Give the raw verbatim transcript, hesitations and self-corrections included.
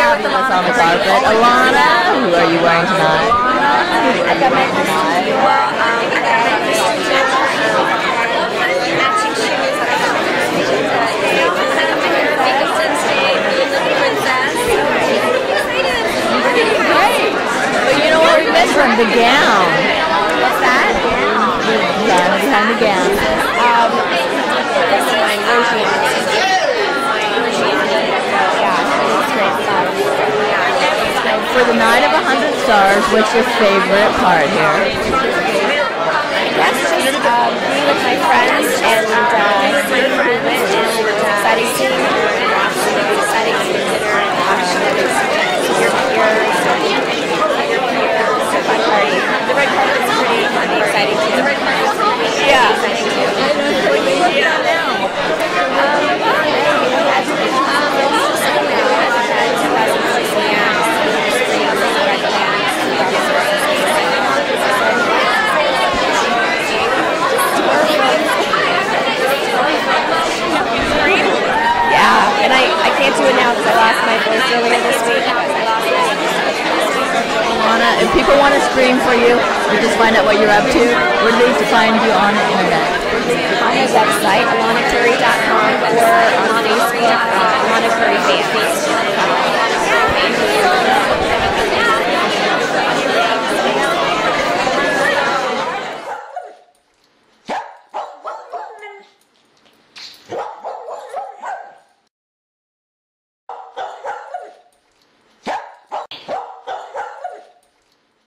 fabulous on the carpet. Alana, who are you wearing tonight? I got my first shoes. Well, um, I got my first matching shoes. Makeup Wednesday, being the princess. Great. But you know what we missed from the gown. What's that? The gown behind the gown. Um, this is my version. For the night of a hundred stars, what's your favorite part here? I guess just um, being with my friends and uh, seeing movement and exciting to watch, exciting to consider and watch your peers, your peers. It's a fun party. The red carpet's pretty, pretty exciting too. The red carpet's pretty yeah. exciting too. Yeah, and I, I can't do it now because I lost my voice earlier this week. Alana, if people want to stream for you or just find out what you're up to, where do they find you on the internet? On my website, alana curry dot com, or on Facebook, uh, Alana Curry Band.